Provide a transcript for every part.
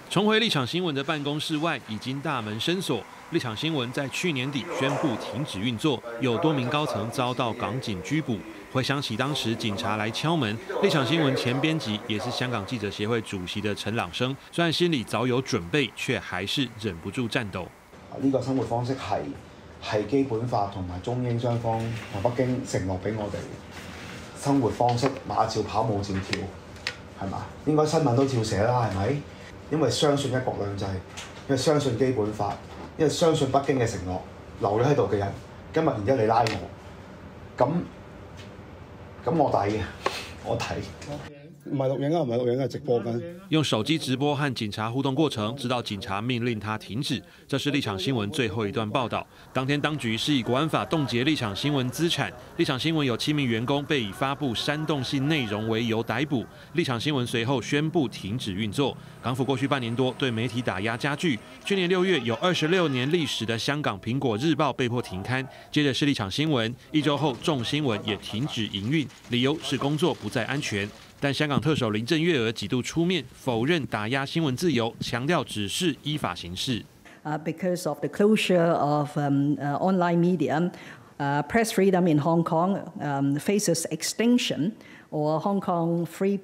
重回立场新闻的办公室外已经大门深锁。立场新闻在去年底宣布停止运作，有多名高层遭到港警拘捕。回想起当时警察来敲門，立場新聞前編輯也是香港記者協會主席的陳朗生，雖然心裡早有準備，卻還是忍不住顫抖。 呢個生活方式係基本法同埋中英雙方同北京承諾俾我哋生活方式，馬照跑，舞照跳，係嘛？應該新聞都照寫啦，係咪？因為相信一國兩制，因為相信基本法，因為相信北京嘅承諾，留咗喺度嘅人，今日然之後你拉我，咁我抵嘅，我睇。唔係錄影啊，唔係錄影啊，直播緊。 用手機直播和警察互動過程，直到警察命令他停止。這是立場新聞最後一段報道。當天當局是以國安法凍結立場新聞資產，立場新聞有7名員工被以發布煽動性內容為由逮捕。立場新聞隨後宣布停止運作。港府過去半年多對媒體打壓加劇。去年6月，有26年歷史的香港《蘋果日報》被迫停刊，接着是立場新聞。1週後，眾新聞也停止營運，理由是工作不再安全。但香港特首林鄭月娥幾度出面否認打壓新聞自由，強調只是依法行事。 Because of the closure of online media, press freedom in Hong Kong faces extinction, or Hong Kong free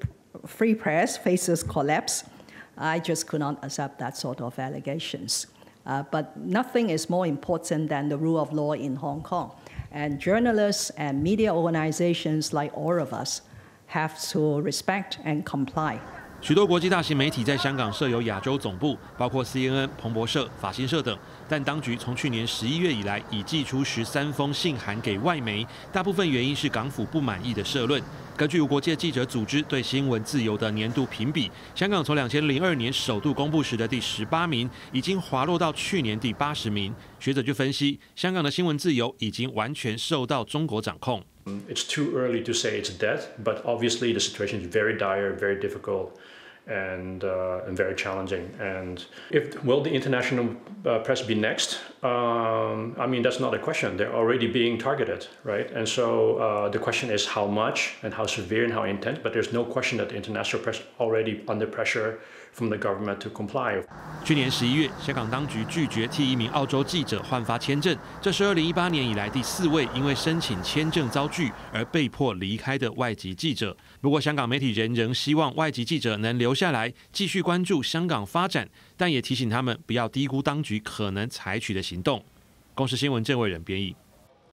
press faces collapse. I just could not accept that sort of allegations. But nothing is more important than the rule of law in Hong Kong. And journalists and media organizations like all of us have to respect and comply. 許多國際大型媒體在香港設有亞洲總部，包括 CNN、彭博社、法新社等。但當局從去年11月以來，已寄出13封信函給外媒，大部分原因是港府不滿意的社論。根據無國界記者組織對新聞自由的年度評比，香港從2002年首度公布時的第18名，已經滑落到去年第80名。學者就分析，香港的新聞自由已經完全受到中國掌控。 It's too early to say it's dead, but obviously the situation is very dire, very difficult, and very challenging. And will the international press be next? I mean, that's not a question. They're already being targeted, right? And so the question is how much and how severe and how intense. But there's no question that the international press already under pressure from the government to comply. 去年11月，香港當局拒絕替一名澳洲記者換發簽證，這是2018年以來第4位因為申請簽證遭拒而被迫離開的外籍記者。不過，香港媒體人仍希望外籍記者能留下來，繼續關注香港發展，但也提醒他們不要低估當局可能採取的行動。公視新聞鄭偉仁編譯。